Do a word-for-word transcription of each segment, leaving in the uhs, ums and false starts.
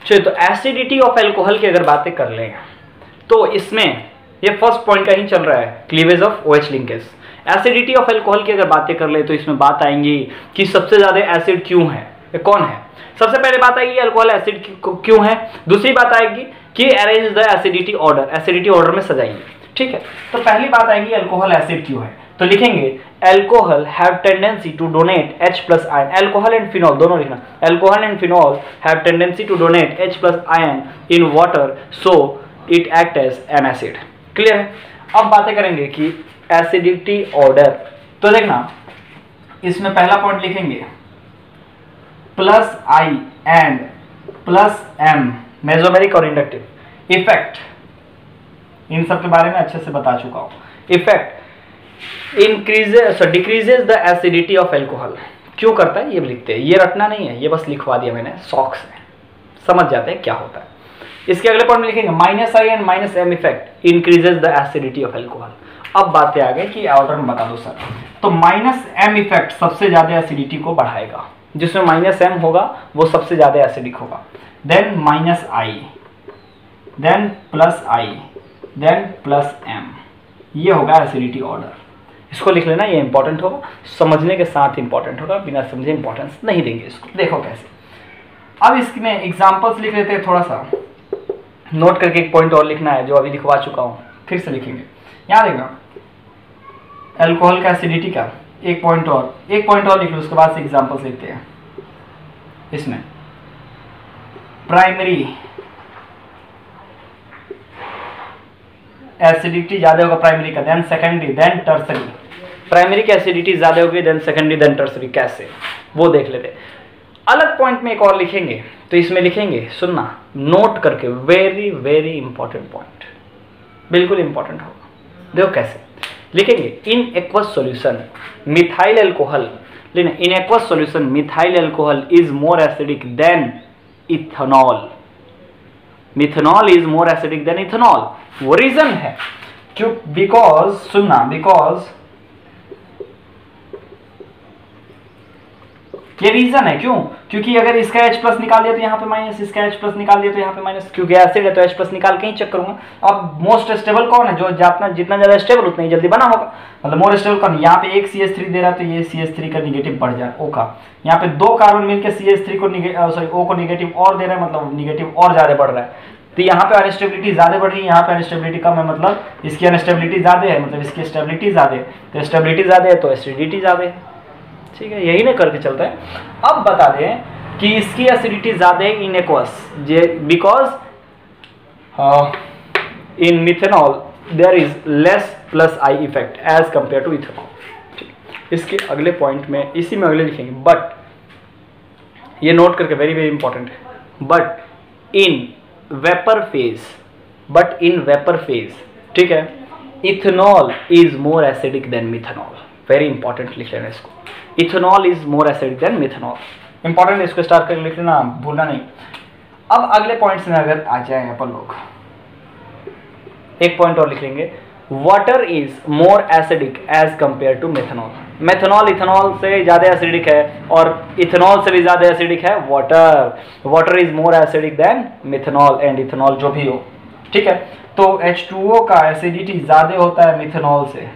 चलिए, तो acidity of alcohol की अगर बातें कर लें तो इसमें ये फर्स्ट पॉइंट का ही चल रहा है, cleavage of OH linkage. Acidity of alcohol की अगर बातें कर ले तो इसमें बात आएंगी कि सबसे ज्यादा एसिड क्यों है, ये कौन है। सबसे पहले बात आएगी अल्कोहल एसिड क्यों है। दूसरी बात आएगी कि arrange the acidity order, acidity order में सजाइए। ठीक है, तो पहली बात आएगी अल्कोहल एसिड क्यों है, तो लिखेंगे alcohol have tendency to donate H plus ion. Alcohol and phenol दोनों लिखना, alcohol and phenol have tendency to donate H plus ion in water so it act as an acid. Clear है। अब बातें करेंगे कि एसिडिटी ऑर्डर, तो देखना इसमें पहला पॉइंट लिखेंगे plus I and plus M, mesomeric और इंडक्टिव इफेक्ट, इन सब के बारे में अच्छे से बता चुका हूं। Effect increases decreases the acidity of alcohol, क्यों करता है ये भी लिखते हैं, ये रटना नहीं है, ये बस लिखवा दिया मैंने शौक से, समझ जाते हैं क्या होता है। इसके अगले पॉइंट में लिखेंगे minus I and minus M effect increases the acidity of alcohol. अब बातें आ गई कि ऑर्डर में बता दो सर, तो माइनस एम इफेक्ट सबसे ज्यादा एसिडिटी को बढ़ाएगा, जिसमें माइनस एम होगा वो सबसे ज्यादा एसिडिक होगा। Then minus I, then plus I, then plus M, ये होगा एसिडिटी ऑर्डर। इसको लिख लेना, ये इंपॉर्टेंट होगा, समझने के साथ इंपॉर्टेंट होगा, बिना समझे इंपॉर्टेंस नहीं देंगे इसको। देखो कैसे, अब इसमें एग्जांपल्स लिख लेते हैं, थोड़ा सा नोट करके एक पॉइंट और लिखना है जो अभी लिखवा चुका हूं, फिर से लिखेंगे। यहाँ देखना अल्कोहल का एसिडिटी का एक पॉइंट और एक पॉइंट और लिख लो, उसके बाद से एग्जांपल्स लिखते हैं। इसमें प्राइमरी एसिडिटी ज्यादा होगा प्राइमरी का, then secondary, then tertiary. Primary की एसिडिटी ज्यादा होगी, देन सेकेंडरी, देन टर्सरी, कैसे वो देख लेते हैं। अलग पॉइंट में एक और लिखेंगे, तो इसमें लिखेंगे, सुनना नोट करके, वेरी वेरी इंपॉर्टेंट पॉइंट, बिल्कुल इंपॉर्टेंट होगा। देखो कैसे लिखेंगे, in aqueous solution methyl alcohol, लेना in aqueous solution methyl alcohol is more acidic than ethanol. Methanol is more acidic than ethanol. वो रीजन है क्यों, बिकॉज सुनना, बिकॉज ये रीजन है क्यों, क्योंकि अगर इसका H प्लस निकाल दिया तो यहाँ पे माइनस, इसका H प्लस निकाल दिया तो यहाँ पे माइनस, क्योंकि एसिड है तो H प्लस निकाल के ही चेक करूंगा। अब मोस्ट स्टेबल कौन है, जो जितना जितना ज्यादा स्टेबल उतना ही जल्दी बना होगा, मतलब मोर स्टेबल कौन, यहाँ पे एक सी एच थ्री दे रहा है तो ये सी एच थ्री का निगेटिव बढ़ जाए O का, यहाँ पे दो कार्बन मिलकर सी एच थ्री को सॉरी O को निगेटिव और दे रहा है, मतलब निगेटिव और ज्यादा बढ़ रहा है, तो यहाँ पे अनस्टेबिलिटी ज्यादा बढ़ रही है, यहाँ पे अनस्टेबिलिटी कम है, मतलब इसकी अनस्टेबिलिटी ज्यादा है, मतलब इसकी स्टेबिलिटी ज्यादा है, तो स्टेबिलिटी ज्यादा है तो एसिडिटी ज्यादा है। ठीक है, यही ना करके चलता है। अब बता दें कि इसकी एसिडिटी ज्यादा है in aqueous, because in methanol there is less plus I effect as compare to ethanol. इसके अगले पॉइंट में इसी में अगले लिखेंगे, बट ये नोट करके वेरी वेरी इंपॉर्टेंट है, but in vapour phase, but in vapour phase, ठीक है, ethanol is more acidic than methanol. Very important लिख लेना इसको, ethanol is more acidic than methanol. Important, इसको स्टार्ट करके लिख लेना, भूलना नहीं। अब अगले पॉइंट्स में अगर आ जाए अपन लोग, एक पॉइंट और लिख लेंगे, water is more acidic as compare to methanol. Methanol ethanol से ज्यादा एसिडिक है और इथेनॉल से भी ज्यादा एसिडिक है water. Water is more acidic than methanol and ethanol जो भी हो। ठीक है, तो एच टू ओ का एसिडिटी ज्यादा होता है मिथेनॉल से।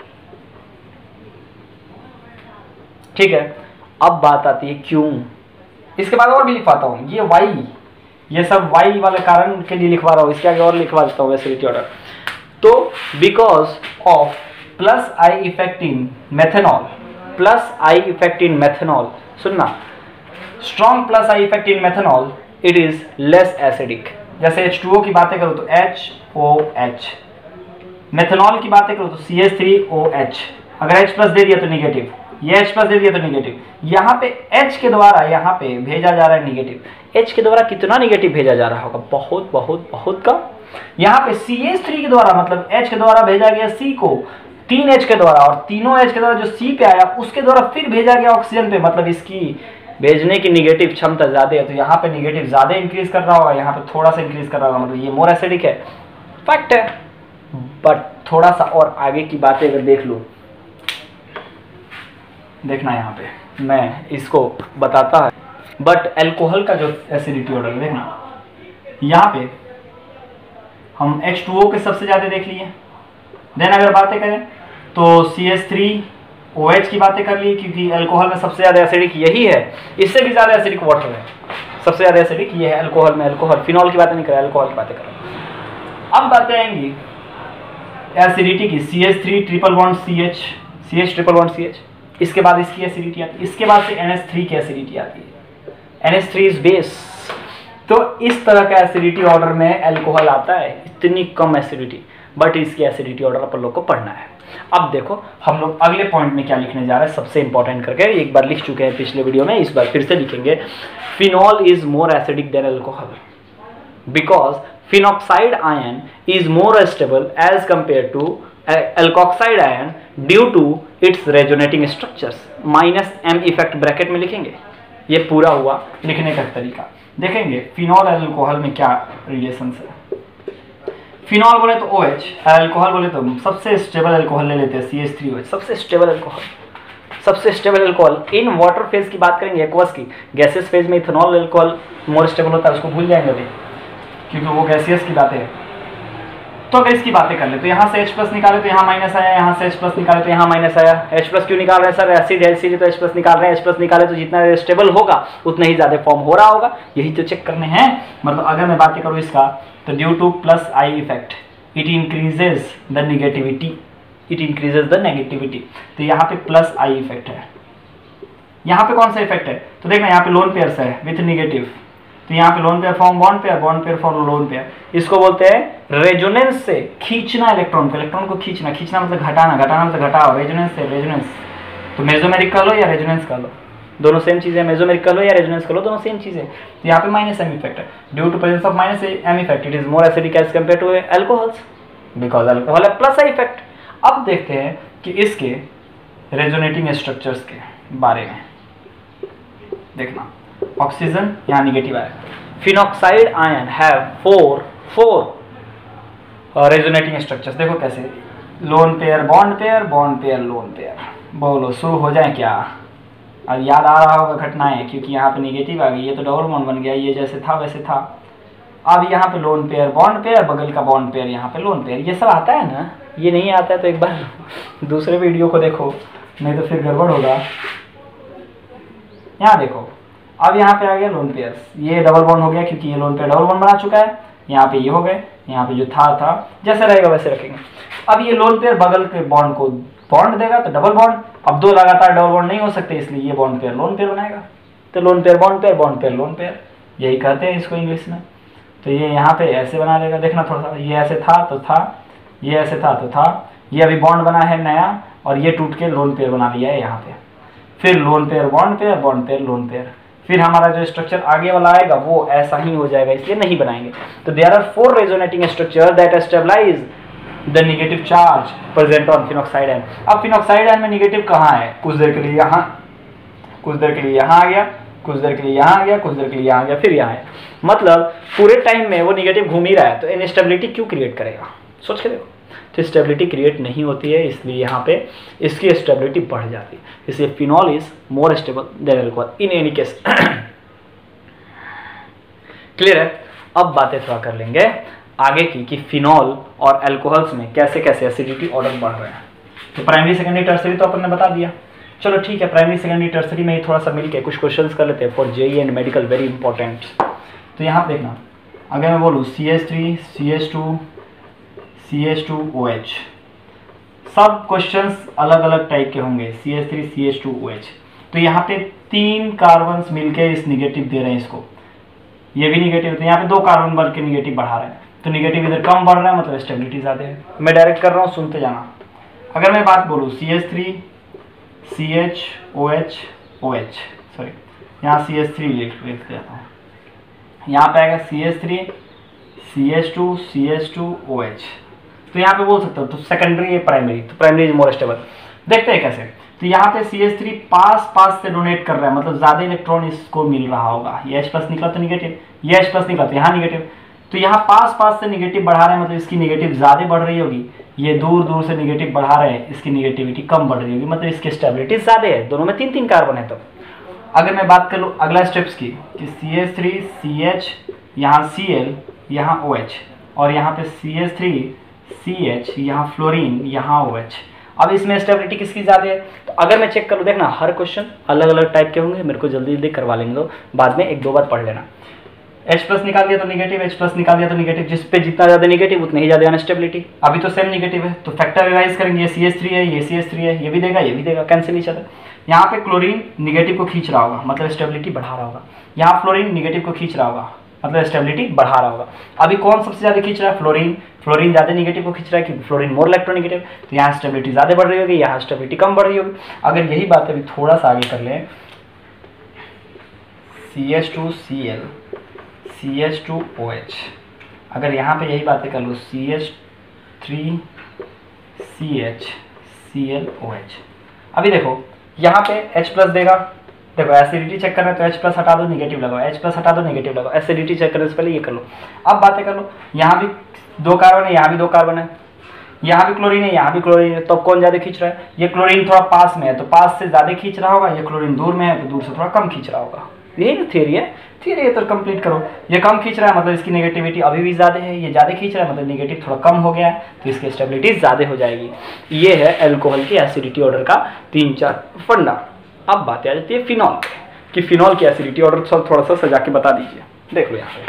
ठीक है, अब बात आती है क्यों। इसके बाद और भी लिखवाता हूं, ये वाई, ये सब वाई वाले कारण के लिए लिखवा रहा हूं, इसके आगे और लिखवा देता हूं एसिडिटी ऑर्डर। तो because of plus I effect in methanol, plus I effect in methanol, सुनना, strong plus I effect in methanol, it is less acidic. जैसे एच टू ओ की बातें करो तो एच ओ एच, मेथेनॉल की बातें करो तो C H three O H. अगर H प्लस दे दिया तो निगेटिव, ये H प्लस दे दिया तो निगेटिव। यहाँ पे H के द्वारा यहाँ पे भेजा जा रहा है निगेटिव। H के द्वारा कितना निगेटिव भेजा जा रहा होगा? बहुत बहुत बहुत कम। यहाँ पे सी एच थ्री के द्वारा, मतलब H के द्वारा भेजा गया C को तीन H के द्वारा, और तीनों H के द्वारा जो C पे आया उसके द्वारा फिर भेजा गया ऑक्सीजन पे, मतलब इसकी भेजने की निगेटिव क्षमता ज्यादा है। तो यहाँ पे निगेटिव ज्यादा इंक्रीज कर रहा होगा, यहाँ पे थोड़ा सा इंक्रीज कर रहा होगा, मतलब ये मोर एसिडिक है, फैक्ट है। बट थोड़ा सा और आगे की बातें अगर देख लो, देखना यहाँ पे मैं इसको बताता है। बट अल्कोहल का जो एसिडिटी ऑर्डर देखना, यहाँ पे हम एच टू ओ के सबसे ज़्यादा देख लिए। देन अगर बातें करें तो C H three O H की बातें कर ली, क्योंकि अल्कोहल में सबसे ज़्यादा एसिडिक यही है, इससे भी ज़्यादा एसिडिक वाटर है, सबसे ज़्यादा एसिडिक ये है अल्कोहल में। अल्कोहल फिनॉल की बातें नहीं करें, अल्कोहल की बातें करें। अब बातें आएंगी एसिडिटी की, C H three triple bond C H, C H triple bond C H, इसके बाद इसकी एसिडिटी आती है, इसके बाद से एन एच थ्री की एसिडिटी आती है, N H three is base. तो इस तरह का एसिडिटी ऑर्डर में अल्कोहल आता है, इतनी कम एसिडिटी, बट इसकी एसिडिटी ऑर्डर अपन लोग को पढ़ना है। अब देखो हम लोग अगले पॉइंट में क्या लिखने जा रहे हैं, सबसे इंपॉर्टेंट करके, एक बार लिख चुके हैं पिछले वीडियो में, इस बार फिर से लिखेंगे। Phenol is more acidic than alcohol because phenoxide ion is more stable as compare to alkoxide ion due to its resonating structures. Minus M effect bracket में लिखेंगे, ये पूरा हुआ लिखने का तरीका। देखेंगे फिनॉल और अल्कोहल में क्या रिलेशन है। फिनॉल बोले तो OH, अल्कोहल बोले तो सबसे स्टेबल अल्कोहल ले लेते हैं C H three O H, सबसे स्टेबल अल्कोहल, सबसे stable alcohol. In water phase की बात करेंगे एक्वस की, गैसेस फेज में इथेनॉल अल्कोहल मोर स्टेबल होता है, उसको भूल जाएंगे अभी क्योंकि वो गैसियस की बातें है। तो अगर इसकी बातें कर ले तो यहाँ से H प्लस निकाले तो यहाँ माइनस आया, यहाँ से H प्लस निकाले तो यहाँ माइनस आया। H प्लस क्यों निकाल रहे हैं सर, एसिड एसिड तो H प्लस निकाल रहे हैं, H प्लस निकाले तो जितना स्टेबल होगा उतना ही ज़्यादा फॉर्म हो रहा होगा, यही तो चेक करने हैं। मतलब अगर मैं बातें करूँ इसका तो due to plus I effect it increases the negativity, it increases the negativity. तो यहाँ पे प्लस आई इफेक्ट है। यहाँ पे कौन सा इफेक्ट है तो देखना, यहाँ पे लोन पेयर्स है विथ निगेटिव, तो यहाँ पे lone pair form bond pair, bond pair form lone pair. इसको बोलते हैं रेजोनेंस से खींचना इलेक्ट्रॉन को, इलेक्ट्रॉन को खींचना, खींचना मतलब घटाना, घटाना मतलब घटाओ, रेजोनेंस से रेजोनेंस। तो मेसोमेरिक कर लो या रेजोनेंस कर लो, दोनों सेम चीज़ है, मेसोमेरिक कर लो या रेजोनेंस कर लो, दोनों सेम चीज़ है। तो यहाँ पे माइनस एम इफेक्ट है, due to presence of minus M effect it is more acidic as compare to alcohols because alcohol है प्लस आई इफेक्ट। अब देखते हैं कि इसके रेजोनेटिंग स्ट्रक्चर्स के बारे में देखना। ऑक्सीजन यहाँ निगेटिव आया, phenoxide ion have four four resonating structures. देखो कैसे, lone pair bond pair, bond pair lone pair. बोलो शुरू हो जाए क्या, अब याद आ रहा होगा घटनाएं, क्योंकि यहाँ पे निगेटिव आ गई, ये तो डबल बॉन्ड बन गया, ये जैसे था वैसे था। अब यहाँ पे लोन पेयर बॉन्ड पेयर, बगल का बॉन्ड पेयर, यहाँ पे लोन पेयर। ये सब आता है ना, ये नहीं आता है तो एक बार दूसरे वीडियो को देखो, नहीं तो फिर गड़बड़ होगा। यहाँ देखो, अब यहाँ पे आ गया लोन पेयर्स, ये डबल बॉन्ड हो गया क्योंकि ये लोन पेयर डबल बॉन्ड बना चुका है। यहाँ पे ये हो गए, यहाँ पे जो था था जैसे रहेगा वैसे रखेंगे। अब ये लोन पेयर बगल के बॉन्ड को बॉन्ड देगा तो डबल बॉन्ड, अब दो लगातार डबल बॉन्ड नहीं हो सकते, इसलिए ये बॉन्ड पेयर लोन पेयर बनाएगा। तो lone pair bond pair, bond pair lone pair, यही कहते हैं इसको इंग्लिश में। तो ये यहाँ पे ऐसे बना देगा, देखना थोड़ा सा, ये ऐसे था तो था, ये ऐसे था तो था, ये अभी बॉन्ड बना है नया और ये टूट के लोन पेयर बना लिया है यहाँ पे। फिर lone pair bond pair, bond pair lone pair, फिर हमारा जो स्ट्रक्चर आगे वाला आएगा वो ऐसा ही हो जाएगा, इसलिए नहीं बनाएंगे। तो there are four resonating structure that stabilize the negative charge present on phenoxide ion. अब फिनॉक्साइड आयन में नेगेटिव कहाँ है, कुछ देर के लिए यहाँ, कुछ देर के लिए यहाँ आ गया, कुछ देर के लिए यहाँ आ गया, कुछ देर के लिए यहाँ आ गया, फिर यहाँ है। मतलब पूरे टाइम में वो नेगेटिव घूम ही रहा है, तो इनस्टेबिलिटी क्यों क्रिएट करेगा, सोच के देखो। तो स्टेबिलिटी क्रिएट नहीं होती है, इसलिए यहाँ पे इसकी स्टेबिलिटी बढ़ जाती है, इसलिए phenol is more stable than alcohol in any case. Clear है। अब बातें थोड़ा कर लेंगे आगे की कि फिनॉल और अल्कोहल्स में कैसे कैसे एसिडिटी ऑर्डर बढ़ रहे हैं। तो प्राइमरी सेकेंडरी टर्सरी तो अपन ने बता दिया, चलो ठीक है, प्राइमरी सेकेंडरी टर्सरी में ही थोड़ा सा मिलके कुछ क्वेश्चंस कर लेते हैं for JEE and medical, very important. तो यहाँ पे देखना, अगर मैं बोलूँ C H three C H two C H two O H, सब क्वेश्चंस अलग अलग टाइप के होंगे, C H three C H two O H. तो यहाँ पे तीन कार्बन्स मिलके इस निगेटिव दे रहे हैं इसको, ये भी निगेटिव, तो यहाँ पे दो कार्बन बढ़ के निगेटिव बढ़ा रहे हैं, तो निगेटिव इधर कम बढ़ रहा है, मतलब स्टेबिलिटी ज़्यादा है। मैं डायरेक्ट कर रहा हूँ, सुनते जाना। अगर मैं बात बोलूँ C H three C H O H O H, sorry यहाँ सी एच थ्री लिख देता हूँ, यहाँ पे आएगा C H three C H two C H two O H. तो यहाँ पे बोल सकते हो तो सेकेंडरी है प्राइमरी, तो प्राइमरी इज मोर स्टेबल। देखते हैं कैसे। तो यहाँ पे सी एच थ्री पास पास से डोनेट कर रहा है, मतलब ज़्यादा इलेक्ट्रॉन इसको मिल रहा होगा। ये H प्लस निकला तो निगेटिव, ये H प्लस निकला तो यहाँ निगेटिव, तो यहाँ पास पास से निगेटिव बढ़ा रहे हैं, मतलब इसकी निगेटिव ज़्यादा बढ़ रही होगी। ये दूर दूर से निगेटिव बढ़ा रहे हैं, इसकी निगेटिविटी कम बढ़ रही होगी, मतलब इसकी स्टेबिलिटी ज़्यादा है। दोनों में तीन तीन कार्बन है। तब अगर मैं बात कर लूँ अगला स्टेप्स की कि C H three C H यहाँ सी एल यहाँ OH और यहाँ पे C H three C H, यहाँ फ्लोरीन, यहाँ OH। अब इसमें स्टेबिलिटी किसकी ज़्यादा है? तो अगर मैं चेक करूँ, देखना हर क्वेश्चन अलग अलग टाइप के होंगे, मेरे को जल्दी जल्दी करवा लेंगे, तो बाद में एक दो बार पढ़ लेना। H प्लस निकाल दिया तो निगेटिव, H प्लस निकाल दिया तो निगेटिव, जिस पे जितना ज़्यादा निगेटिव उतनी ही ज़्यादा अनस्टेबिलिटी। अभी तो सेम निगेटिव है, तो फैक्टराइज करेंगे, ये सी एच थ्री है, ये सी एच थ्री है, ये भी देगा, ये भी देगा, कैंसिल ईच अदर। यहाँ पे क्लोरीन निगेटिव को खींच रहा होगा, मतलब स्टेबिलिटी बढ़ा रहा होगा। यहाँ फ्लोरीन निगेटिव को खींच रहा होगा, मतलब स्टेबिलिटी बढ़ा रहा होगा। अभी कौन सबसे ज़्यादा खींच रहा है? फ्लोरीन। फ्लोरीन ज़्यादा निगेटिव को खींच रहा है क्योंकि फ्लोरीन मोर इलेक्ट्रोनेगेटिव, तो यहाँ स्टेबिलिटी ज़्यादा बढ़ रही होगी, यहाँ स्टेबिलिटी कम बढ़ रही होगी। अगर यही बात अभी थोड़ा सा आगे कर लें, C H two C L C H two O H, अगर यहाँ पे यही बातें कर लो, C H three C H C L O H. अभी देखो यहाँ पे H प्लस देगा, देखो एसिडिटी चेक करना है तो H प्लस हटा दो, निगेटिव लगाओ, H प्लस हटा दो, निगेटिव लगाओ। एसिडिटी चेक करने से पहले ये कर लो। अब बातें कर लो, यहाँ भी दो कार्बन है, यहाँ भी दो कार्बन है, यहाँ भी क्लोरीन है, यहाँ भी क्लोरीन है, तो कौन ज़्यादा खींच रहा है? ये क्लोरीन थोड़ा पास में है तो पास से ज़्यादा खींच रहा होगा, ये क्लोरीन दूर में है तो दूर से थोड़ा कम खींच रहा होगा। यही ना थियरी है, थियरी है तो कंप्लीट करो। ये कम खींच रहा है मतलब इसकी नेगेटिविटी अभी भी ज़्यादा है, ये ज़्यादा खींच रहा है मतलब नेगेटिव थोड़ा कम हो गया है, तो इसकी स्टेबिलिटी ज़्यादा हो जाएगी। ये है एल्कोहल की एसिडिटी ऑर्डर का तीन चार फंडा। अब बात आ जाती है फिनॉल पे, कि फिनॉल की एसिडिटी ऑर्डर सब थोड़ा सा सजा के बता दीजिए। देख लो यहाँ पे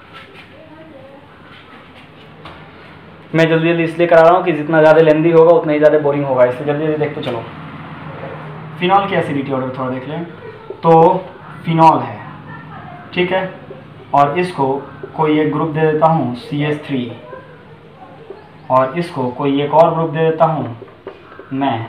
मैं जल्दी जल्दी इसलिए करा रहा हूँ कि जितना ज़्यादा लेंदी होगा उतना ही ज़्यादा बोरिंग होगा, इसलिए जल्दी जल्दी देखते चलो। फिनॉल की एसिडिटी ऑर्डर थोड़ा देख लें तो फिनॉल है, ठीक है, और इसको कोई एक ग्रुप दे देता हूँ सी एच थ्री, और इसको कोई एक और ग्रुप दे देता हूँ मैं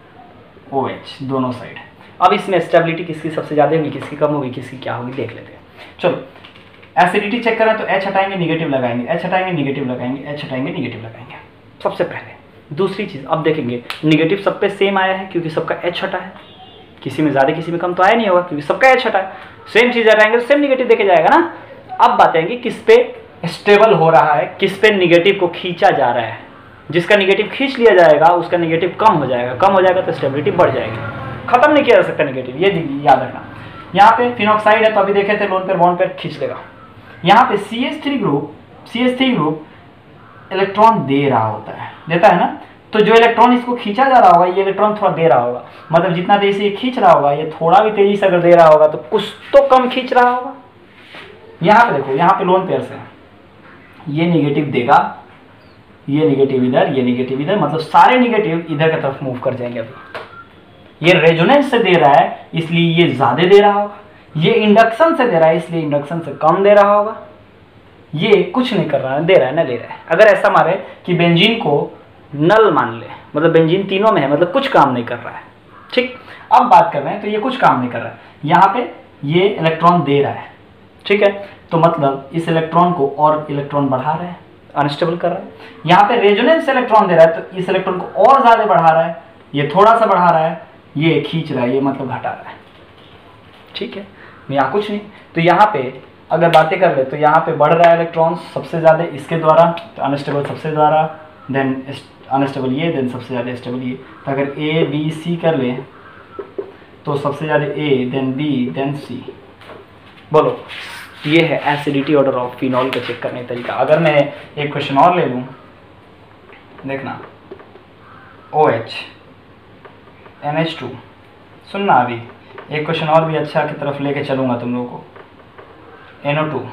OH, दोनों साइड। अब इसमें स्टेबिलिटी किसकी सबसे ज़्यादा होगी, किसकी कम होगी, किसकी क्या होगी देख लेते हैं। चलो एसिडिटी चेक करें तो H हटाएंगे निगेटिव लगाएंगे, H हटाएंगे निगेटिव लगाएंगे, H हटाएंगे निगेटिव लगाएंगे सबसे पहले। दूसरी चीज़ अब देखेंगे, निगेटिव सब पे सेम आया है क्योंकि सबका H हटा है, किसी में ज़्यादा किसी में कम तो आया नहीं होगा क्योंकि सबका H हटा है। सेम चीज़ हटाएंगे तो सेम निगेटिव देखे जाएगा ना। अब बात आएंगी किस पे स्टेबल हो रहा है, किस पे निगेटिव को खींचा जा रहा है। जिसका निगेटिव खींच लिया जाएगा उसका निगेटिव कम हो जाएगा, कम हो जाएगा तो स्टेबिलिटी बढ़ जाएगी। खत्म नहीं किया जा सकता निगेटिव, ये याद रखना। यहाँ पे फिनॉक्साइड है तो अभी देखे थे लोन पेयर बॉन्ड पेयर खींच लेगा। यहाँ पे C H three group C H three group electron दे रहा होता है, देता है ना, तो जो इलेक्ट्रॉन इसको खींचा जा रहा होगा ये इलेक्ट्रॉन थोड़ा दे रहा होगा, मतलब जितना तेजी से ये खींच रहा होगा ये थोड़ा भी तेजी से अगर दे रहा होगा तो कुछ तो कम खींच रहा होगा। यहाँ पे देखो, यहाँ पे लोन पेयर से ये निगेटिव देगा, ये निगेटिव इधर, ये निगेटिव इधर, मतलब सारे निगेटिव इधर की तरफ मूव कर जाएंगे। अभी ये रेजोनेंस से दे रहा है इसलिए ये ज्यादा दे रहा होगा, ये इंडक्शन से दे रहा है इसलिए इंडक्शन से कम दे रहा होगा। ये कुछ नहीं कर रहा है, दे रहा है ना ले रहा है। अगर ऐसा मारे कि बेंजीन को नल मान ले, मतलब बेंजीन तीनों में है, मतलब कुछ काम नहीं कर रहा है, ठीक। अब बात कर रहे हैं तो ये कुछ काम नहीं कर रहा है, यहाँ पे ये इलेक्ट्रॉन दे रहा है, ठीक है, तो मतलब इस इलेक्ट्रॉन को और इलेक्ट्रॉन बढ़ा रहा है, अनस्टेबल कर रहा है। यहाँ पे रेजोनेंस इलेक्ट्रॉन दे रहा है तो इस इलेक्ट्रॉन को और ज्यादा बढ़ा रहा है, ये थोड़ा सा बढ़ा रहा है, ये खींच रहा है, ये मतलब घटा रहा है, ठीक है। यहाँ कुछ नहीं, तो यहाँ पे अगर बातें कर ले तो यहाँ पे बढ़ रहा है इलेक्ट्रॉन सबसे ज्यादा इसके द्वारा, तो अनस्टेबल सबसे ज्यादा, देन अनस्टेबल ये, देन सबसे ज़्यादा स्टेबल ये। तो अगर ए बी सी कर ले तो सबसे ज़्यादा A, then B, then C. बोलो, ये है एसिडिटी ऑर्डर ऑफ फिनॉल का चेक करने का तरीका। अगर मैं एक क्वेश्चन और ले लूँ, देखना OH एन एच टू, सुनना अभी एक क्वेश्चन और भी अच्छा की तरफ लेके चलूँगा तुम लोगों को, एन ओ टू,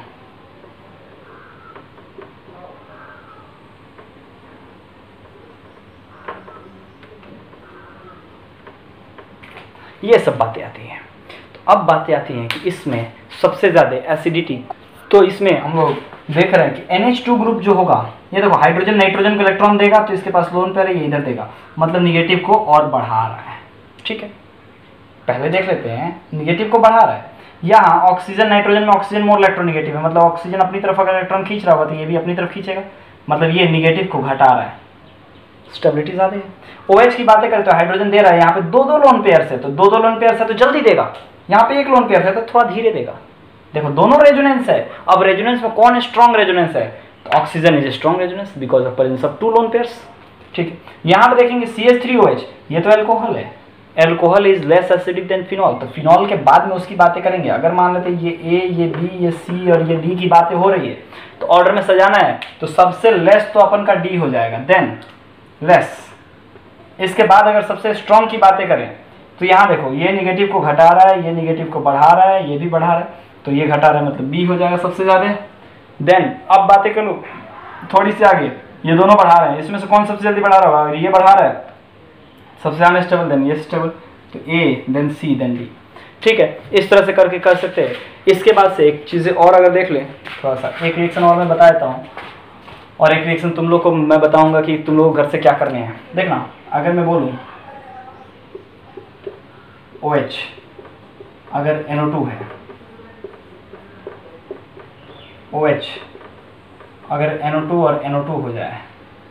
ये सब बातें आती हैं। तो अब बातें आती हैं कि इसमें सबसे ज़्यादा एसिडिटी, तो इसमें हम लोग देख रहे हैं कि एन एच टू ग्रुप जो होगा, ये देखो हाइड्रोजन नाइट्रोजन को इलेक्ट्रॉन देगा तो इसके पास लोन पेयर है, ये इधर देगा, मतलब निगेटिव को और बढ़ा रहा है, ठीक है। पहले देख लेते हैं, निगेटिव को बढ़ा रहा है। यहाँ ऑक्सीजन नाइट्रोजन में ऑक्सीजन मोर इलेक्ट्रोनिगेटिव है, मतलब ऑक्सीजन अपनी तरफ अगर इलेक्ट्रॉन खींच रहा होगा तो ये भी अपनी तरफ खींचेगा, मतलब ये निगेटिव को घटा रहा है, स्टेबिलिटी ज़्यादा है। OH की बातें करें तो हाइड्रोजन दे रहा है, यहाँ पे दो दो लोन पेयर से, तो दो दो लोन पेयर से तो जल्दी देगा, यहाँ पे एक लोन पेयर से तो थोड़ा धीरे देगा। देखो दोनों रेजोनेंस है। अब रेजोनेंस में कौन स्ट्रॉन्ग रेजोनेंस है, तो oxygen is strong resonance because of presence of two lone pairs, ठीक है। यहाँ पे देखेंगे C H three O H, ये तो एल्कोहल है, alcohol is less acidic than phenol, तो फिनॉल के बाद में उसकी बातें करेंगे। अगर मान लेते ये ए, ये बी, ये सी और ये डी की बातें हो रही है, तो ऑर्डर में सजाना है तो सबसे लेस तो अपन का डी हो जाएगा, देन लेस। इसके बाद अगर सबसे स्ट्रॉन्ग की बातें करें तो यहाँ देखो ये निगेटिव को घटा रहा है, ये निगेटिव को बढ़ा रहा है, ये भी बढ़ा रहा है, तो ये घटा रहा है मतलब बी हो जाएगा सबसे ज़्यादा। देन अब बातें कर लो थोड़ी सी आगे, ये दोनों बढ़ा रहे हैं, इसमें से कौन सबसे जल्दी बढ़ा रहा होगा? ये बढ़ा रहा है सबसे ज़्यादा स्टेबल, देन ये स्टेबल, तो A then C then D. ठीक है, इस तरह से करके कर सकते हैं। इसके बाद से एक चीज़ें और अगर देख लें थोड़ा सा, एक रिएक्शन और मैं बता देता हूँ और एक रिएक्शन तुम लोग को मैं बताऊंगा कि तुम लोग घर से क्या करने हैं। देखना, अगर मैं बोलूँ OH अगर एन ओ टू है, OH अगर एन ओ टू और एन ओ टू हो जाए,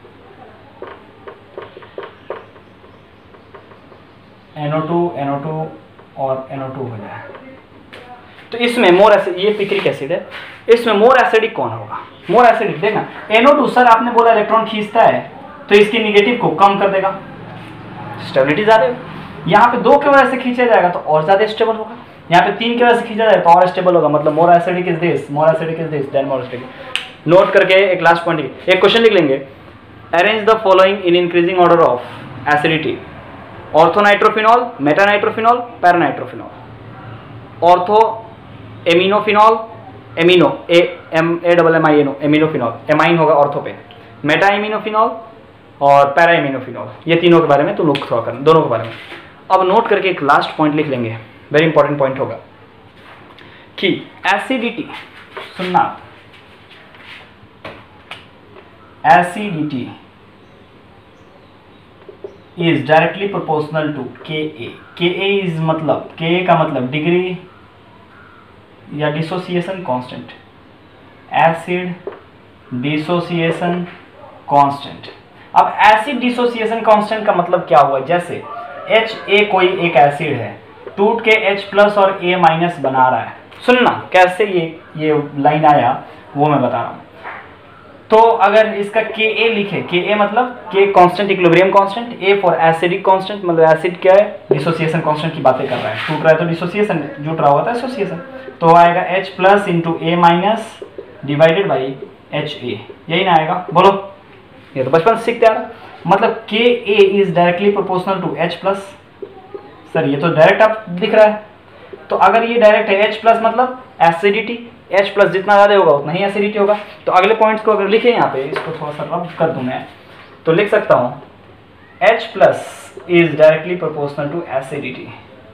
N O two N O two और एन ओ टू हो जाए, तो इसमें मोर एसिड, ये पिक्रिक एसिड है, इसमें मोर एसिडिक कौन होगा? More acidic. देखना एन ओ टू सर आपने बोला इलेक्ट्रॉन खींचता है तो इसके निगेटिव को कम कर देगा, स्टेबिलिटी ज़्यादा। यहाँ पे दो की वजह से खींचा जाएगा तो और ज़्यादा स्टेबल होगा, यहाँ पे तीन की वजह से खींचा जाएगा तो और स्टेबल होगा, मतलब more acidic is this, more acidic is this, then more acidic. Note करके एक लास्ट पॉइंट, एक क्वेश्चन लिख लेंगे, arrange the following in increasing order of acidity, ortho nitrophenol, meta nitrophenol, para nitrophenol. Ortho aminophenol, amino A M A double M I N O, aminophenol, amine होगा ortho पे, meta aminophenol और para aminophenol, ये तीनों के बारे में तुम लोग थोड़ा करना, दोनों के बारे में। अब नोट करके एक लास्ट पॉइंट लिख लेंगे, वेरी इंपॉर्टेंट पॉइंट होगा कि एसिडिटी, सुनना, acidity is directly proportional to K A. के ए इज मतलब, के ए का मतलब डिग्री या dissociation constant, acid dissociation constant. अब एसिड डिसोसिएशन कांस्टेंट का मतलब क्या हुआ? जैसे एच ए कोई एक एसिड है, टूट के H प्लस और A माइनस बना रहा है। सुनना कैसे ये ये लाइन आया वो मैं बता रहा हूँ। तो अगर इसका के ए लिखे, के ए मतलब K constant, equilibrium constant, A for acidic constant, मतलब एसिड क्या है? डिसोसिएशन कांस्टेंट की बातें कर रहा है, टूट रहा है तो डिसोसिएशन, जुट रहा होता है एसोसिएशन, तो आएगा H plus into A minus divided by H A, यही ना आएगा? बोलो, ये तो बचपन से सीखते आ रहा। मतलब K A is directly proportional to H plus. Sir ये तो डायरेक्ट आप दिख रहा है, तो अगर ये डायरेक्ट है H प्लस मतलब एसिडिटी, H प्लस जितना ज़्यादा होगा उतना ही एसिडिटी होगा। तो अगले पॉइंट्स को अगर लिखे यहाँ पे, इसको थोड़ा सा रब कर दूँ मैं, तो लिख सकता हूँ H plus is directly proportional to acidity.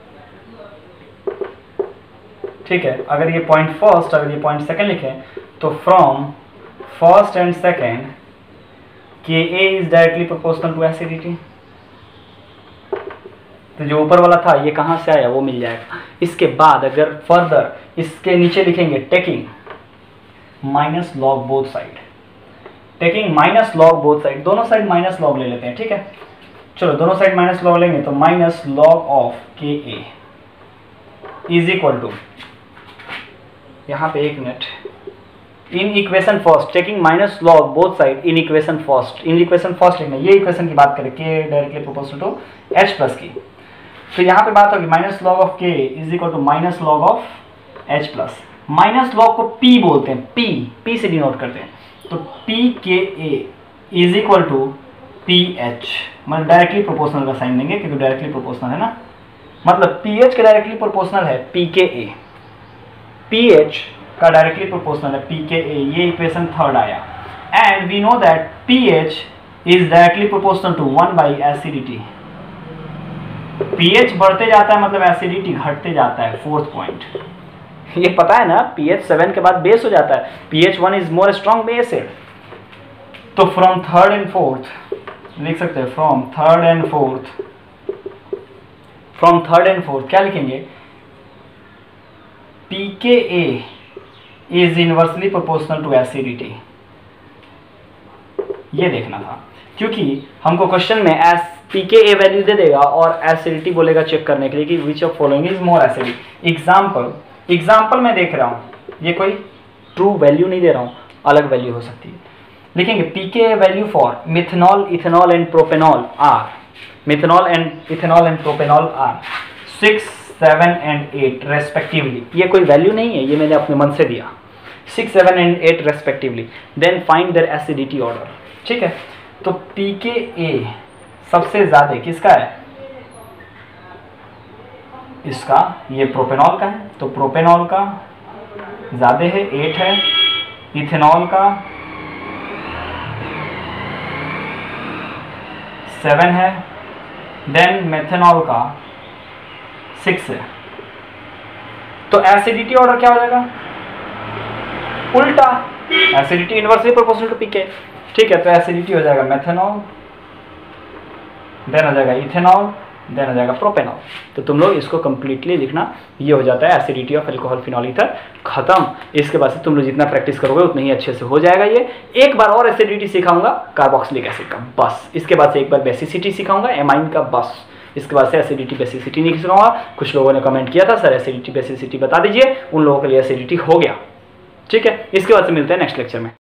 ठीक है, अगर ये पॉइंट फर्स्ट, अगर ये पॉइंट सेकंड लिखें तो from first and second K A is directly proportional to acidity. तो जो ऊपर वाला था ये कहाँ से आया वो मिल जाएगा। इसके बाद अगर फर्दर इसके नीचे लिखेंगे taking minus log both side, taking minus log both side, दोनों साइड माइनस लॉग ले लेते हैं। ठीक है, चलो दोनों साइड माइनस लॉग लेंगे तो माइनस लॉग ऑफ के ए इज इक्वल टू, यहाँ पे एक minute, in equation first, taking minus log both side in equation first, in equation first लिखना, ये इक्वेशन की बात करें के directly proportional to H plus की, तो यहाँ पे बात होगी minus log of K is equal to minus log of H plus. Minus log को P बोलते हैं, P P से डिनोट करते हैं, तो P K A is equal to P H, मतलब डायरेक्टली प्रोपोर्शनल का साइन देंगे क्योंकि डायरेक्टली प्रोपोर्शनल है ना, मतलब पी एच के डायरेक्टली प्रोपोर्शनल है P K A, P H का डायरेक्टली प्रोपोर्शनल है पी के ए, ये इक्वेशन थर्ड आया। And we know that P H is directly proportional to one by acidity. PH बढ़ते जाता है मतलब एसिडिटी घटते जाता है, फोर्थ पॉइंट। ये पता है ना, पीएच सेवन के बाद बेस हो जाता है, pH one is more strong base है। तो फ्रॉम थर्ड एंड फोर्थ लिख सकते हैं, from third and fourth, from third and fourth क्या लिखेंगे? P K A is inversely proportional to acidity, ये देखना था क्योंकि हमको क्वेश्चन में S P K A value दे देगा और एसिडिटी बोलेगा चेक करने के लिए कि which of following is more acidic. Example example मैं देख रहा हूँ, ये कोई ट्रू वैल्यू नहीं दे रहा हूँ, अलग वैल्यू हो सकती है। लिखेंगे P K A value for methanol, ethanol and propanol are, methanol and ethanol and propanol are six seven and eight respectively. ये कोई वैल्यू नहीं है, ये मैंने अपने मन से दिया। Six seven and eight respectively, then find their acidity order. ठीक है, तो पी के ए सबसे ज्यादा किसका है, इसका, ये प्रोपेनॉल का है, तो प्रोपेनॉल का ज्यादा है, एट है, इथेनॉल का सेवन है, देन मेथेनॉल का सिक्स है। तो एसिडिटी ऑर्डर क्या हो जाएगा, उल्टा, acidity inversely proportional to pK. ठीक है, तो एसिडिटी हो जाएगा मेथेनॉल, देन हो जाएगा इथेनॉल, देन हो जाएगा प्रोपेनॉल। तो तुम लोग इसको कंप्लीटली लिखना, ये हो जाता है acidity of alcohol phenol ether, खत्म। इसके बाद से तुम लोग जितना प्रैक्टिस करोगे उतना ही अच्छे से हो जाएगा। ये एक बार और एसिडिटी सिखाऊंगा कार्बोक्सिलिक एसिड का, बस। इसके बाद से एक बार बेसिसिटी सिखाऊंगा एमाइन का, बस। इसके बाद से एसिडिटी बेसिसिटी नहीं सिखाऊंगा। कुछ लोगों ने कमेंट किया था, सर एसिडिटी बेसिसिटी बता दीजिए, उन लोगों के लिए एसिडिटी हो गया। ठीक है, इसके बाद से मिलते हैं नेक्स्ट लेक्चर में।